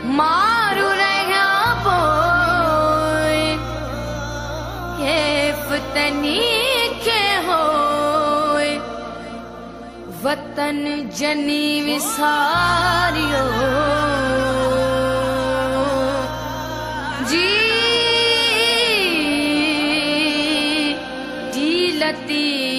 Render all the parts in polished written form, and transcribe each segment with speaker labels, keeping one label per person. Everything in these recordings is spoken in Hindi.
Speaker 1: मारू रहा पोए ये फतनी के होए वतन जनी विसारियो जी लती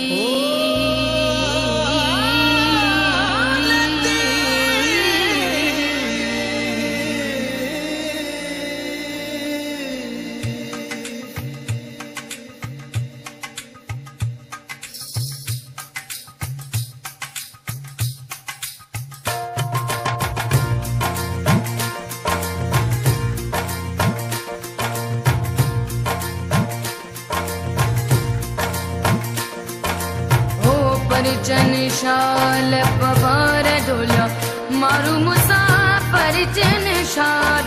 Speaker 1: परिचन शाल पवार ढोला मारू मुसा परिचन शाल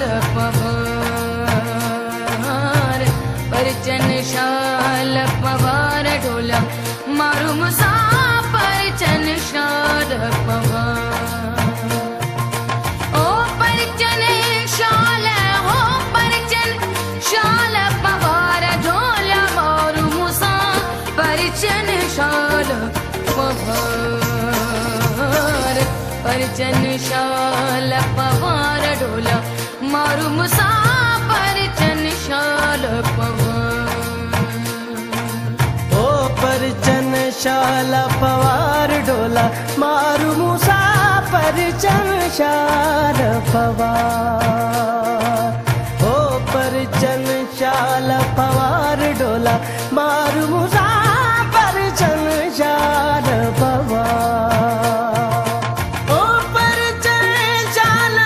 Speaker 1: पवार परिचन शाल पवार ढोला मारू मुसा परिचन शाल पवार ओ परिचन शाल हो परिचन शाल पवार ढोला मारू मुसा परिचन शाल पवार परिचन शाल पवार ढोला मारू मुसा परिचन शाल पवार
Speaker 2: ओ परिचन शाल पवार ढोला मारू मुसा परिचन शाल पवार ओ परिचन शाल पवार ढोला मारू मुसा परिचन शाल पवार ओ परिचन शाल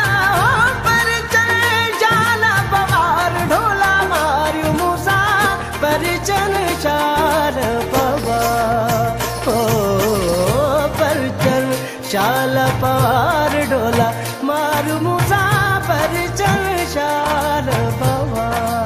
Speaker 2: पवार ढोला मारू मुसा परिचन शाल पवार ओ परिचन शाल पवार ढोला मारू मुसा परिचन शाल पवार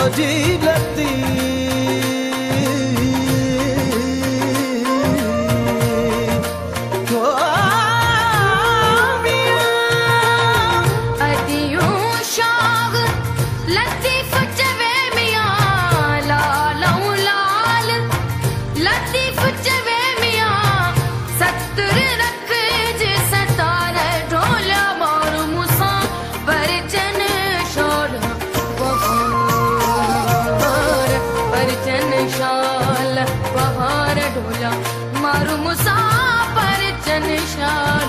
Speaker 2: जी लती
Speaker 1: मारू मुसाफर चन शाल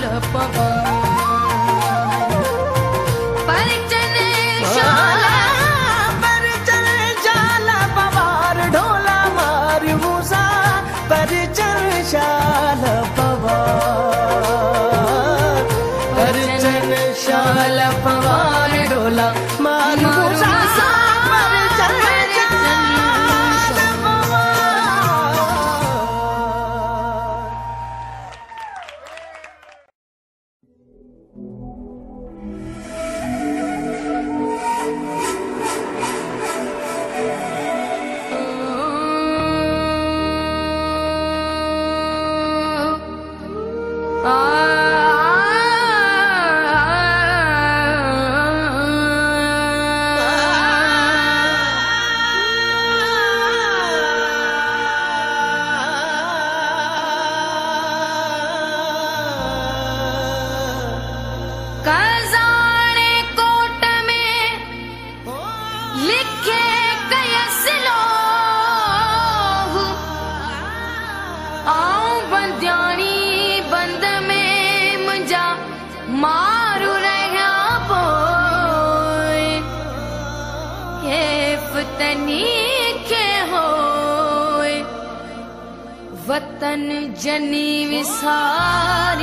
Speaker 1: पवार परचन शाल
Speaker 2: परचन शाल पवार ढोला मारू मुसा परचन शाल पवार परचन शाल पवार ढोला मारू मुसा
Speaker 1: खजाने कोट में लिखे कयसलो आऊं बंद्याणी बंद में मुंजा मारू रहा पोए ये फतनी के होए वतन जनी विसार